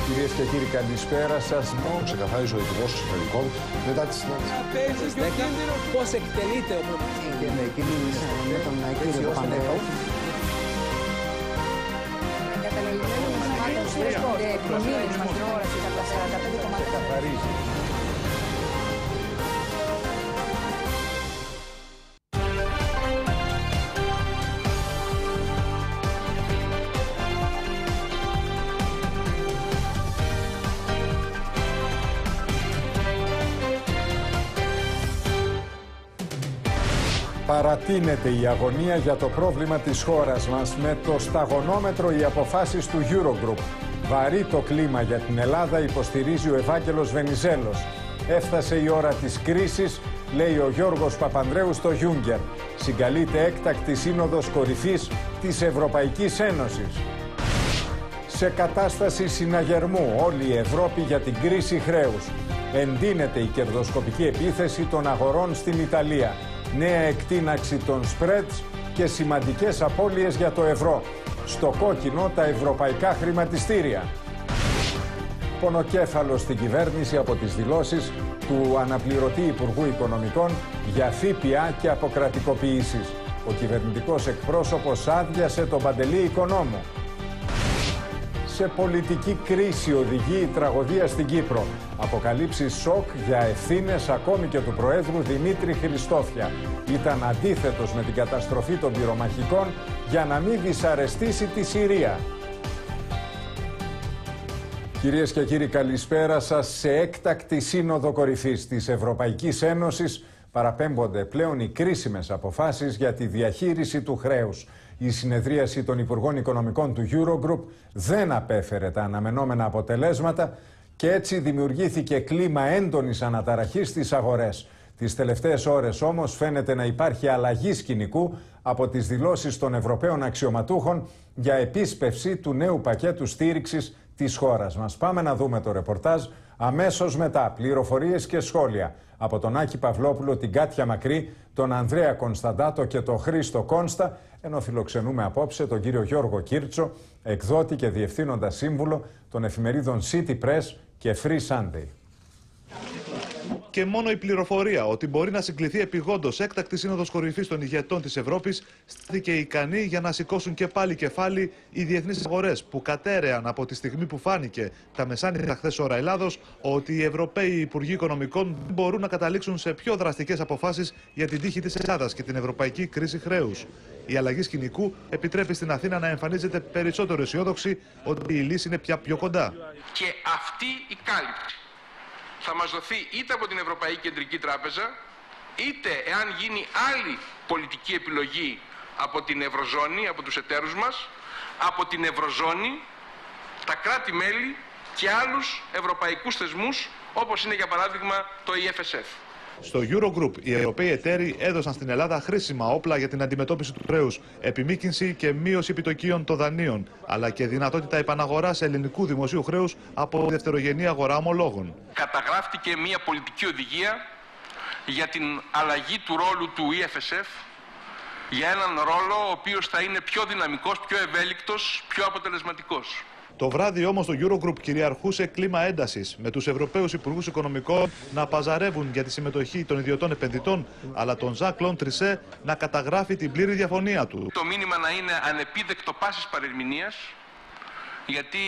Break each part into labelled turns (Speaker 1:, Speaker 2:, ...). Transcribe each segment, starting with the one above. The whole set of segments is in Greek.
Speaker 1: Κυρίες και κύριοι, καλησπέρα σας.
Speaker 2: Ξεκαθάριζε ο Υπουργός Εξωτερικών μετά τη συνάντηση.
Speaker 3: Πώς εκτελείται ο
Speaker 4: Και με κινούμενο με τον κύριο Παπανδρέου.
Speaker 5: Καταλαβαίνω με σημάδι προμήνες μας την ώρα κατά 45
Speaker 1: Καθαρίζει. Παρατείνεται η αγωνία για το πρόβλημα της χώρας μας με το σταγονόμετρο οι αποφάσεις του Eurogroup. Βαρύ το κλίμα για την Ελλάδα, υποστηρίζει ο Ευάγγελος Βενιζέλος. Έφτασε η ώρα της κρίσης, λέει ο Γιώργος Παπανδρέου στο Juncker. Συγκαλείται έκτακτη σύνοδος κορυφής της Ευρωπαϊκής Ένωσης. Σε κατάσταση συναγερμού όλη η Ευρώπη για την κρίση χρέους. Εντείνεται η κερδοσκοπική επίθεση των αγορών στην Ιταλία. Νέα εκτείναξη των spreads και σημαντικές απώλειες για το ευρώ. Στο κόκκινο τα ευρωπαϊκά χρηματιστήρια. Πονοκέφαλο στην κυβέρνηση από τις δηλώσεις του αναπληρωτή Υπουργού Οικονομικών για ΦΠΑ και αποκρατικοποιήσεις. Ο κυβερνητικός εκπρόσωπος άδειασε τον Παντελή Οικονόμου. Σε πολιτική κρίση οδηγεί η τραγωδία στην Κύπρο. Αποκαλύψεις σοκ για ευθύνες ακόμη και του Προέδρου Δημήτρη Χριστόφια. Ήταν αντίθετος με την καταστροφή των πυρομαχικών για να μην δυσαρεστήσει τη Συρία. Κυρίες και κύριοι, καλησπέρα σας. Σε έκτακτη σύνοδο κορυφής της Ευρωπαϊκής Ένωσης παραπέμπονται πλέον οι κρίσιμες αποφάσεις για τη διαχείριση του χρέους. Η συνεδρίαση των Υπουργών Οικονομικών του Eurogroup δεν απέφερε τα αναμενόμενα αποτελέσματα και έτσι δημιουργήθηκε κλίμα έντονης αναταραχής στις αγορές. Τις τελευταίες ώρες όμως φαίνεται να υπάρχει αλλαγή σκηνικού από τις δηλώσεις των Ευρωπαίων αξιωματούχων για επίσπευση του νέου πακέτου στήριξης της χώρας μας. Πάμε να δούμε το ρεπορτάζ αμέσως μετά. Πληροφορίες και σχόλια από τον Άκη Παυλόπουλο, την Κάτια Μακρύ, τον Ανδρέα Κωνσταντάτο και τον Χρήστο Κόνστα, ενώ φιλοξενούμε απόψε τον κύριο Γιώργο Κίρτσο, εκδότη και διευθύνοντα σύμβουλο των εφημερίδων City Press και Free Sunday.
Speaker 6: Και μόνο η πληροφορία ότι μπορεί να συγκληθεί επιγόντως έκτακτη σύνοδος κορυφής των ηγετών της Ευρώπης στάθηκε ικανή για να σηκώσουν και πάλι κεφάλι οι διεθνείς αγορές που κατέρεαν από τη στιγμή που φάνηκε τα μεσάνυχτα χθες ώρα Ελλάδος ότι οι Ευρωπαίοι Υπουργοί Οικονομικών μπορούν να καταλήξουν σε πιο δραστικές αποφάσεις για την τύχη της Ελλάδας και την ευρωπαϊκή κρίση χρέους. Η αλλαγή σκηνικού επιτρέπει στην Αθήνα να εμφανίζεται περισσότερο αισιόδοξη ότι η λύση είναι πια πιο κοντά.
Speaker 7: Και αυτή η κάλυψη θα μας δοθεί είτε από την Ευρωπαϊκή Κεντρική Τράπεζα, είτε εάν γίνει άλλη πολιτική επιλογή από την Ευρωζώνη, από τους εταίρους μας, από την Ευρωζώνη, τα κράτη-μέλη και άλλους ευρωπαϊκούς θεσμούς, όπως είναι για παράδειγμα το EFSF.
Speaker 6: Στο Eurogroup, οι Ευρωπαίοι εταίροι έδωσαν στην Ελλάδα χρήσιμα όπλα για την αντιμετώπιση του χρέους, επιμήκυνση και μείωση επιτοκίων των δανείων, αλλά και δυνατότητα επαναγοράς ελληνικού δημοσίου χρέους από δευτερογενή αγορά ομολόγων.
Speaker 7: Καταγράφτηκε μια πολιτική οδηγία για την αλλαγή του ρόλου του EFSF, για έναν ρόλο ο οποίος θα είναι πιο δυναμικός, πιο ευέλικτος, πιο αποτελεσματικός.
Speaker 6: Το βράδυ όμως το Eurogroup κυριαρχούσε κλίμα έντασης, με τους Ευρωπαίους Υπουργούς Οικονομικών να παζαρεύουν για τη συμμετοχή των ιδιωτών επενδυτών, αλλά τον Ζακ Κλοντ Τρισέ να καταγράφει την πλήρη διαφωνία του.
Speaker 7: Το μήνυμα να είναι ανεπίδεκτο πάσης παρερμηνίας, γιατί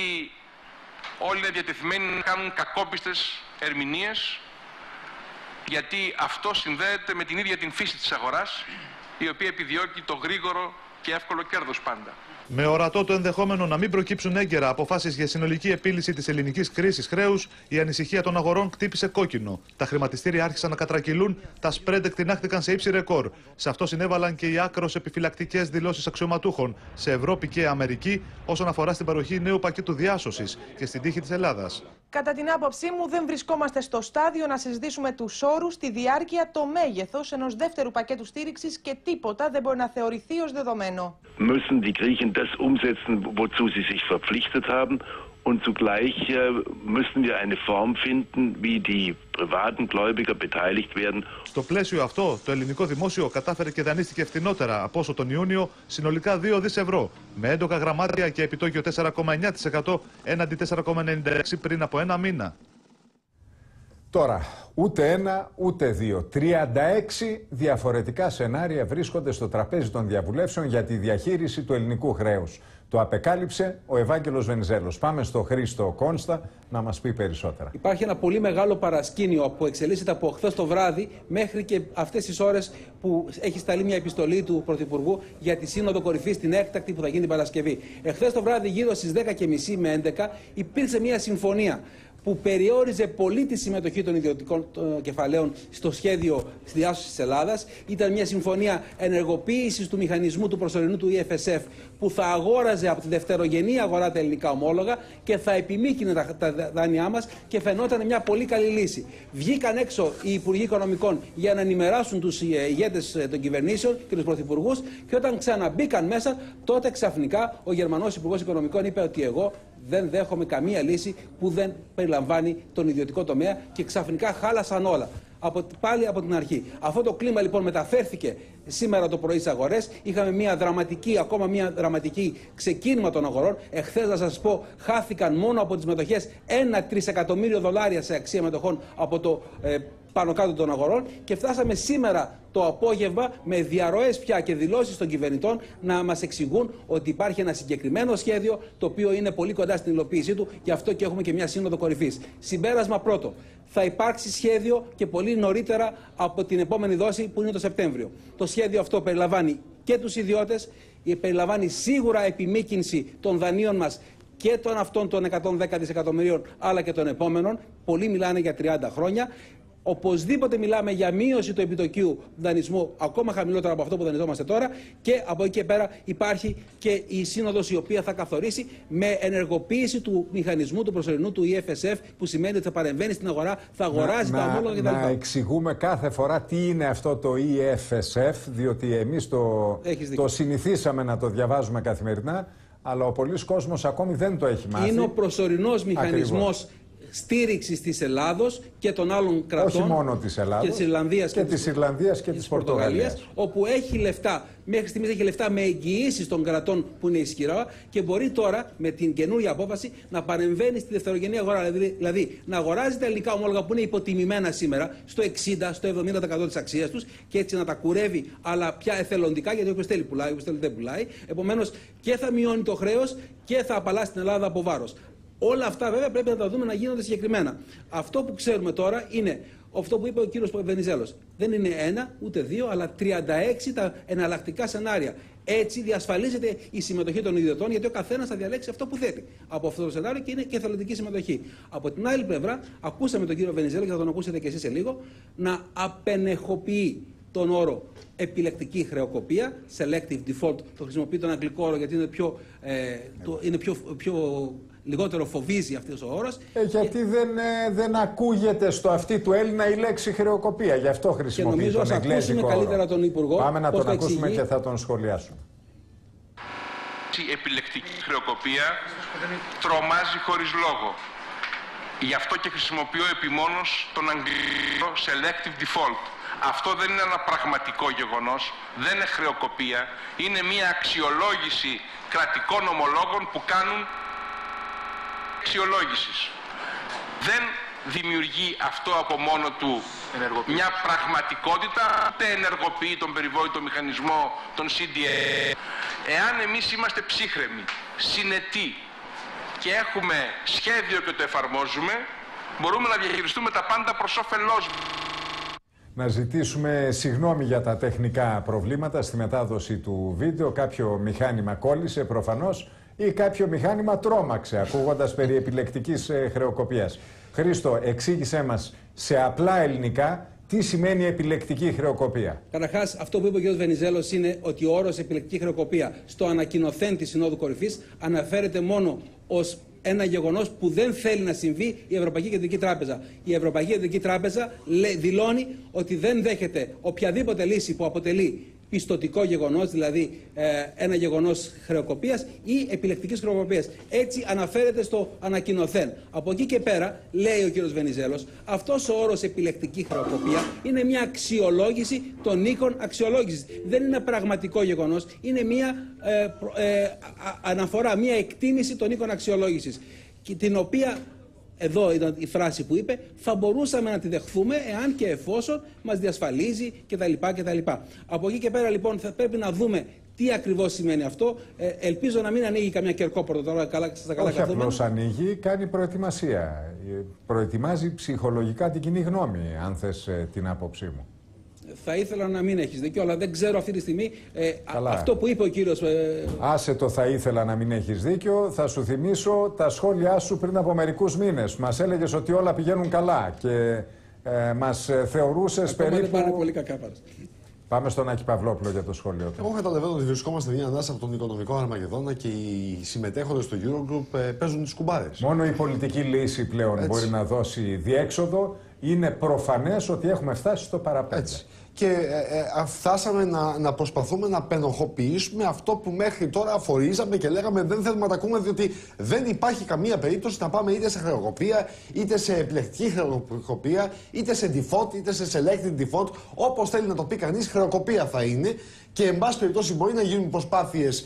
Speaker 7: όλοι είναι διατεθειμένοι να κάνουν κακόπιστες ερμηνείες, γιατί αυτό συνδέεται με την ίδια την φύση της αγοράς, η οποία επιδιώκει το γρήγορο και εύκολο κέρδος πάντα.
Speaker 6: Με ορατό το ενδεχόμενο να μην προκύψουν έγκαιρα αποφάσεις για συνολική επίλυση της ελληνικής κρίσης χρέους, η ανησυχία των αγορών χτύπησε κόκκινο. Τα χρηματιστήρια άρχισαν να κατρακυλούν, τα spread εκτινάχθηκαν σε ύψη ρεκόρ. Σε αυτό συνέβαλαν και οι άκρως επιφυλακτικές δηλώσεις αξιωματούχων σε Ευρώπη και Αμερική όσον αφορά στην παροχή νέου πακέτου διάσωσης και στην τύχη της Ελλάδας.
Speaker 8: Κατά την άποψή μου, δεν βρισκόμαστε στο στάδιο να συζητήσουμε τους όρους, τη διάρκεια, το μέγεθος ενός δεύτερου πακέτου στήριξης και τίποτα δεν μπορεί να θεωρηθεί ως δεδομένο.
Speaker 9: Müssen die Griechen das umsetzen, wozu sie sich verpflichtet haben, Und zugleich müssen wir eine Form finden, wie die privaten Gläubiger beteiligt werden.
Speaker 6: Στο πλαίσιο αυτό, το ελληνικό δημόσιο κατάφερε και δανείστηκε φθηνότερα από όσο τον Ιούνιο, συνολικά 2 δις ευρώ, με έντοκα γραμμάτια και επιτόκιο 4,9% έναντι 4,96% πριν από ένα μήνα.
Speaker 1: Τώρα, ούτε ένα, ούτε δύο. 36 διαφορετικά σενάρια βρίσκονται στο τραπέζι των διαβουλεύσεων για τη διαχείριση του ελληνικού χρέους. Το απεκάλυψε ο Ευάγγελος Βενιζέλος. Πάμε στο Χρήστο Κόνστα να μας πει περισσότερα.
Speaker 3: Υπάρχει ένα πολύ μεγάλο παρασκήνιο που εξελίσσεται από χθες το βράδυ μέχρι και αυτές τις ώρες που έχει σταλεί μια επιστολή του Πρωθυπουργού για τη Σύνοδο Κορυφής, την έκτακτη που θα γίνει την Παρασκευή. Εχθές το βράδυ, γύρω στις 10:30 με 11, υπήρξε μια συμφωνία που περιόριζε πολύ τη συμμετοχή των ιδιωτικών κεφαλαίων στο σχέδιο διάσωσης της Ελλάδας. Ήταν μια συμφωνία ενεργοποίησης του μηχανισμού του προσωρινού του EFSF που θα αγόραζε από τη δευτερογενή αγορά τα ελληνικά ομόλογα και θα επιμήκυνε τα δάνειά μας και φαινόταν μια πολύ καλή λύση. Βγήκαν έξω οι Υπουργοί Οικονομικών για να ενημεράσουν τους ηγέτες των κυβερνήσεων και τους πρωθυπουργούς και όταν ξαναμπήκαν μέσα, τότε ξαφνικά ο Γερμανός Υπουργός Οικονομικών είπε ότι εγώ δεν δέχομαι καμία λύση που δεν περιλαμβάνει τον ιδιωτικό τομέα και ξαφνικά χάλασαν όλα. Πάλι από την αρχή. Αυτό το κλίμα λοιπόν μεταφέρθηκε σήμερα το πρωί στις αγορές. Είχαμε ακόμα μια δραματική ξεκίνημα των αγορών. Εχθές, να σας πω, χάθηκαν μόνο από τις μετοχές $1 τρισεκατομμύριο σε αξία μετοχών από το πάνω κάτω των αγορών και φτάσαμε σήμερα το απόγευμα με διαρροές πια και δηλώσεις των κυβερνητών να μας εξηγούν ότι υπάρχει ένα συγκεκριμένο σχέδιο το οποίο είναι πολύ κοντά στην υλοποίησή του, γι' αυτό και έχουμε και μια σύνοδο κορυφής. Συμπέρασμα πρώτο, θα υπάρξει σχέδιο και πολύ νωρίτερα από την επόμενη δόση που είναι το Σεπτέμβριο. Το σχέδιο αυτό περιλαμβάνει και τους ιδιώτες, περιλαμβάνει σίγουρα επιμήκυνση των δανείων μας και των αυτών των 110 δισεκατομμυρίων αλλά και των επόμενων. Πολλοί μιλάνε για 30 χρόνια. Οπωσδήποτε μιλάμε για μείωση του επιτοκίου δανεισμού ακόμα χαμηλότερα από αυτό που δανειζόμαστε τώρα και από εκεί και πέρα υπάρχει και η σύνοδος η οποία θα καθορίσει με ενεργοποίηση του μηχανισμού του προσωρινού του EFSF που σημαίνει ότι θα παρεμβαίνει στην αγορά, θα αγοράζει τα ομόλογα κτλ.
Speaker 1: Να εξηγούμε κάθε φορά τι είναι αυτό το EFSF, διότι εμείς το συνηθίσαμε να το διαβάζουμε καθημερινά, αλλά ο πολλής κόσμος ακόμη δεν το έχει μάθει.
Speaker 3: Είναι ο προσωρινός μηχανισμός στήριξης της Ελλάδος και των άλλων κρατών.
Speaker 1: Όχι μόνο της Ελλάδος,
Speaker 3: και της Ιρλανδίας
Speaker 1: και της Πορτογαλίας.
Speaker 3: Όπου έχει λεφτά, μέχρι στιγμής έχει λεφτά με εγγυήσεις των κρατών που είναι ισχυρά και μπορεί τώρα με την καινούργια απόφαση να παρεμβαίνει στη δευτερογενή αγορά. Δηλαδή να αγοράζει τα ελληνικά ομόλογα που είναι υποτιμημένα σήμερα στο 60, στο 70% της αξίας τους και έτσι να τα κουρεύει, αλλά πια εθελοντικά, γιατί όποιος θέλει πουλάει, όποιος θέλει δεν πουλάει. Επομένως και θα μειώνει το χρέος και θα απαλλάσσει την Ελλάδα από βάρος. Όλα αυτά βέβαια πρέπει να τα δούμε να γίνονται συγκεκριμένα. Αυτό που ξέρουμε τώρα είναι αυτό που είπε ο κύριος Βενιζέλος. Δεν είναι 1 ούτε 2, αλλά 36 τα εναλλακτικά σενάρια. Έτσι διασφαλίζεται η συμμετοχή των ιδιωτών, γιατί ο καθένας θα διαλέξει αυτό που θέλει από αυτό το σενάριο και είναι και εθελοντική συμμετοχή. Από την άλλη πλευρά, ακούσαμε τον κύριο Βενιζέλο και θα τον ακούσετε και εσείς σε λίγο, να απενεχοποιεί τον όρο επιλεκτική χρεοκοπία, selective default, το χρησιμοποιεί τον αγγλικό όρο γιατί είναι πιο λιγότερο φοβίζει αυτός ο όρος.
Speaker 1: Γιατί δεν ακούγεται στο αυτί του Έλληνα η λέξη χρεοκοπία, γι' αυτό χρησιμοποιεί τον εγγλέζικο όρο.
Speaker 3: Καλύτερα τον Υπουργό.
Speaker 1: Πάμε να τον ακούσουμε και θα τον σχολιάσουμε.
Speaker 7: Η επιλεκτική χρεοκοπία τρομάζει χωρίς λόγο. Γι' αυτό και χρησιμοποιώ επιμόνως τον αγγλικό selective default. Αυτό δεν είναι ένα πραγματικό γεγονός, δεν είναι χρεοκοπία, είναι μια αξιολόγηση κρατικών ομολόγων που κάνουν αξιολόγησης. Δεν δημιουργεί αυτό από μόνο του μια πραγματικότητα, ούτε ενεργοποιεί τον περιβόητο μηχανισμό, τον CDA. Εάν εμείς είμαστε ψύχρεμοι, συνετοί και έχουμε σχέδιο και το εφαρμόζουμε, μπορούμε να διαχειριστούμε τα πάντα προς όφελός μας.
Speaker 1: Να ζητήσουμε συγγνώμη για τα τεχνικά προβλήματα στη μετάδοση του βίντεο. Κάποιο μηχάνημα κόλλησε προφανώς ή κάποιο μηχάνημα τρόμαξε ακούγοντας περί επιλεκτικής χρεοκοπίας. Χρήστο, εξήγησέ μας σε απλά ελληνικά τι σημαίνει επιλεκτική χρεοκοπία.
Speaker 3: Καταρχάς, αυτό που είπε ο κ. Βενιζέλος είναι ότι ο όρος επιλεκτική χρεοκοπία στο ανακοινωθέν της Συνόδου Κορυφής αναφέρεται μόνο ως ένα γεγονός που δεν θέλει να συμβεί η Ευρωπαϊκή Κεντρική Τράπεζα. Η Ευρωπαϊκή Κεντρική Τράπεζα δηλώνει ότι δεν δέχεται οποιαδήποτε λύση που αποτελεί πιστωτικό γεγονός, δηλαδή ένα γεγονός χρεοκοπίας ή επιλεκτικής χρεοκοπίας. Έτσι αναφέρεται στο ανακοινωθέν. Από εκεί και πέρα, λέει ο κύριος Βενιζέλος, αυτός ο όρος επιλεκτική χρεοκοπία είναι μια αξιολόγηση των οίκων αξιολόγησης. Δεν είναι πραγματικό γεγονός, είναι μια αναφορά, μια εκτίμηση των οίκων αξιολόγησης, την οποία, εδώ ήταν η φράση που είπε, θα μπορούσαμε να τη δεχθούμε εάν και εφόσον μας διασφαλίζει κτλ. Από εκεί και πέρα λοιπόν θα πρέπει να δούμε τι ακριβώς σημαίνει αυτό. Ελπίζω να μην ανοίγει καμιά κερκόπορτα τώρα στα καλά.
Speaker 1: Όχι απλώς ανοίγει, κάνει προετοιμασία. Προετοιμάζει ψυχολογικά την κοινή γνώμη, αν θες την άποψή μου.
Speaker 3: Θα ήθελα να μην έχεις δίκιο, αλλά δεν ξέρω αυτή τη στιγμή αυτό που είπε ο κύριος...
Speaker 1: Άσε το θα ήθελα να μην έχεις δίκιο. Θα σου θυμίσω τα σχόλιά σου πριν από μερικούς μήνες. Μας έλεγες ότι όλα πηγαίνουν καλά και μας θεωρούσες περίπου...
Speaker 3: Πάνε πολύ κακά πάντως.
Speaker 1: Πάμε στον Άκη Παυλόπουλο για το σχόλιο του.
Speaker 2: Εγώ καταλαβαίνω ότι βρισκόμαστε μια ανάσα από τον οικονομικό Αρμαγεδόνα και οι συμμετέχοντες στο Eurogroup παίζουν τις κουμπάρες.
Speaker 1: Μόνο η πολιτική λύση πλέον μπορεί να δώσει διέξοδο. Είναι προφανές ότι έχουμε φτάσει στο παραπέντε.
Speaker 2: Έτσι. Και φτάσαμε να προσπαθούμε να πενοχοποιήσουμε αυτό που μέχρι τώρα αφορίζαμε και λέγαμε δεν θέλουμε να τα ακούμε, διότι δεν υπάρχει καμία περίπτωση να πάμε είτε σε χρεοκοπία, είτε σε επιλεκτική χρεοκοπία, είτε σε default, είτε σε selected default. Όπως θέλει να το πει κανείς, χρεοκοπία θα είναι. Και εν πάση περιπτώσει μπορεί να γίνουν προσπάθειες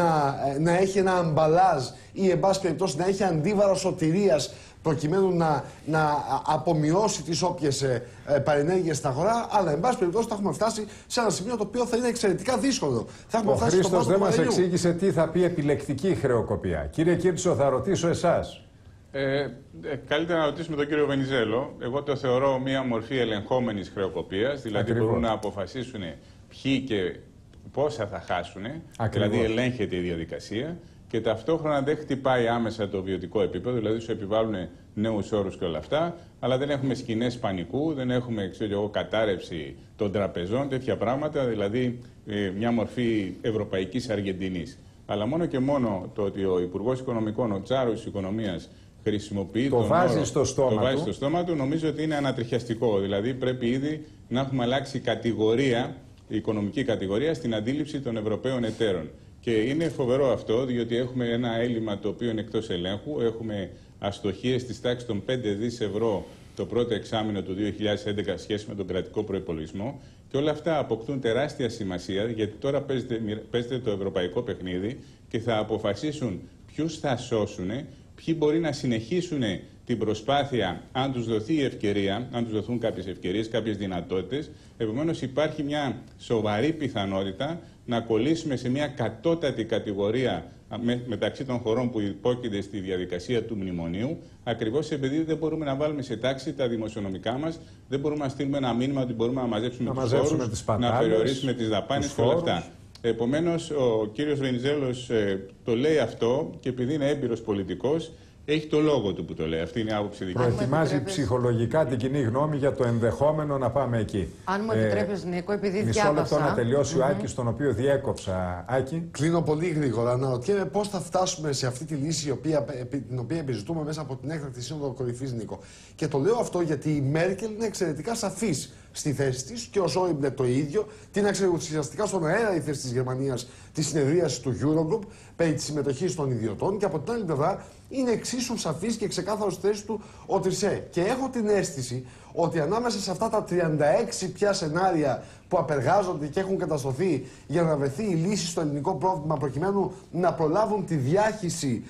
Speaker 2: να έχει ένα αμπαλάζ ή εν πάση περιπτώσει να έχει αντίβαρο σωτηρίας, προκειμένου να απομειώσει τις όποιες παρενέργειες στην αγορά, αλλά εν πάση περιπτώσει θα έχουμε φτάσει σε ένα σημείο το οποίο θα είναι εξαιρετικά δύσκολο.
Speaker 1: Ο Χρήστος δεν μας εξήγησε τι θα πει επιλεκτική χρεοκοπία. Κύριε Κίρτσο, θα ρωτήσω εσάς.
Speaker 10: Καλύτερα να ρωτήσουμε τον κύριο Βενιζέλο. Εγώ το θεωρώ μια μορφή ελεγχόμενης χρεοκοπίας, δηλαδή μπορούν να αποφασίσουν ποιοι και πόσα θα χάσουν, δηλαδή ελέγχεται η διαδικασία. Και ταυτόχρονα δεν χτυπάει άμεσα το βιωτικό επίπεδο, δηλαδή σου επιβάλλουν νέους όρους και όλα αυτά, αλλά δεν έχουμε σκηνές πανικού, δεν έχουμε κατάρρευση των τραπεζών, τέτοια πράγματα, δηλαδή μια μορφή ευρωπαϊκής Αργεντινής. Αλλά μόνο και μόνο το ότι ο Υπουργός Οικονομικών, ο Τσάρος της Οικονομίας, χρησιμοποιεί
Speaker 1: το βάζει στο
Speaker 10: στόμα του, νομίζω ότι είναι ανατριχιαστικό. Δηλαδή πρέπει ήδη να έχουμε αλλάξει κατηγορία, οικονομική κατηγορία, στην αντίληψη των Ευρωπαίων εταίρων. Και είναι φοβερό αυτό, διότι έχουμε ένα έλλειμμα το οποίο είναι εκτός ελέγχου. Έχουμε αστοχίες της τάξης των 5 δις ευρώ το πρώτο εξάμηνο του 2011 σχέση με τον κρατικό προϋπολογισμό. Και όλα αυτά αποκτούν τεράστια σημασία, γιατί τώρα παίζεται το ευρωπαϊκό παιχνίδι και θα αποφασίσουν ποιους θα σώσουν, ποιοι μπορεί να συνεχίσουν την προσπάθεια, αν τους δοθεί η ευκαιρία, αν τους δοθούν κάποιες ευκαιρίες, κάποιες δυνατότητες. Επομένως, υπάρχει μια σοβαρή πιθανότητα να κολλήσουμε σε μια κατώτατη κατηγορία μεταξύ των χωρών που υπόκεινται στη διαδικασία του μνημονίου, ακριβώς επειδή δεν μπορούμε να βάλουμε σε τάξη τα δημοσιονομικά μας, δεν μπορούμε να στείλουμε ένα μήνυμα ότι μπορούμε να μαζέψουμε τους όρους, να περιορίσουμε τις δαπάνες και όλα αυτά. Επομένως, ο κύριος Βενιζέλος το λέει αυτό και επειδή είναι έμπειρος πολιτικός, έχει το λόγο του που το λέει. Αυτή είναι η άποψη δική μου.
Speaker 1: Προετοιμάζει ψυχολογικά την κοινή γνώμη για το ενδεχόμενο να πάμε εκεί.
Speaker 4: Αν μου επιτρέπεις, Νίκο, επειδή
Speaker 1: διάβασα. Μισό λεπτό να τελειώσει ο Άκης, τον οποίο διέκοψα. Άκη.
Speaker 2: Κλείνω πολύ γρήγορα. Να ρωτιέμαι πώς θα φτάσουμε σε αυτή τη λύση την οποία επιζητούμε μέσα από την έκτακτη σύνοδο κορυφής, Νίκο. Και το λέω αυτό γιατί η Μέρκελ είναι εξαιρετικά σαφής στη θέση της και ο Σόιμπλε το ίδιο. Την εξουσιαστικά στον αέρα η θέση της Γερμανίας τη συνεδρίαση του Eurogroup περί της συμμετοχής των ιδιωτών και από την άλλη πλευρά είναι εξίσου σαφής και ξεκάθαρος στη θέση του ο Τρισέ. Και έχω την αίσθηση ότι ανάμεσα σε αυτά τα 36 πια σενάρια που απεργάζονται και έχουν καταστρωθεί για να βρεθεί η λύση στο ελληνικό πρόβλημα προκειμένου να προλάβουν τη διάχυση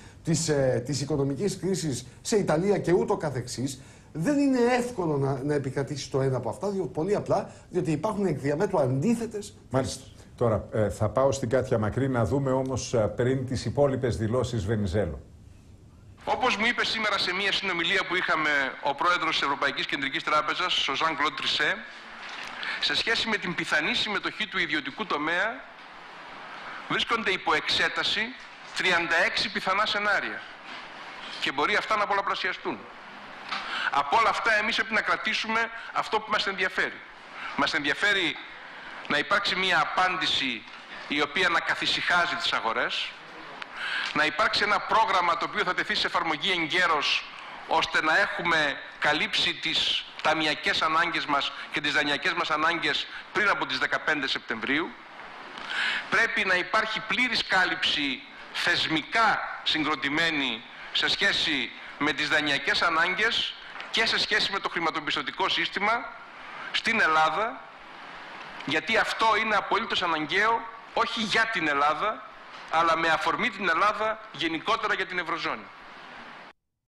Speaker 2: της οικονομικής κρίσης σε Ιταλία και ούτω καθεξής, δεν είναι εύκολο να επικρατήσει το ένα από αυτά, πολύ απλά, διότι υπάρχουν εκ διαμέτρου αντίθετες.
Speaker 1: Μάλιστα. Τώρα θα πάω στην Κάτια Μακρύ να δούμε όμως πριν τις υπόλοιπες δηλώσεις Βενιζέλου.
Speaker 7: Όπως μου είπε σήμερα σε μια συνομιλία που είχαμε ο πρόεδρος της Ευρωπαϊκής Κεντρικής Τράπεζας, ο Jean-Claude Trichet, σε σχέση με την πιθανή συμμετοχή του ιδιωτικού τομέα, βρίσκονται υπό εξέταση 36 πιθανά σενάρια και μπορεί αυτά να πολλαπλασιαστούν. Από όλα αυτά εμείς πρέπει να κρατήσουμε αυτό που μας ενδιαφέρει. Μας ενδιαφέρει να υπάρξει μια απάντηση η οποία να καθησυχάζει τις αγορές, να υπάρξει ένα πρόγραμμα το οποίο θα τεθεί σε εφαρμογή εγκαίρως, ώστε να έχουμε καλύψει τις ταμιακές ανάγκες μας και τις δανειακές μας ανάγκες πριν από τις 15 Σεπτεμβρίου Πρέπει να υπάρχει πλήρης κάλυψη θεσμικά συγκροτημένη σε σχέση με τις δανειακές ανάγκες και σε σχέση με το χρηματοπιστωτικό σύστημα στην Ελλάδα, γιατί αυτό είναι απολύτως αναγκαίο όχι για την Ελλάδα, αλλά με αφορμή την Ελλάδα γενικότερα για την Ευρωζώνη.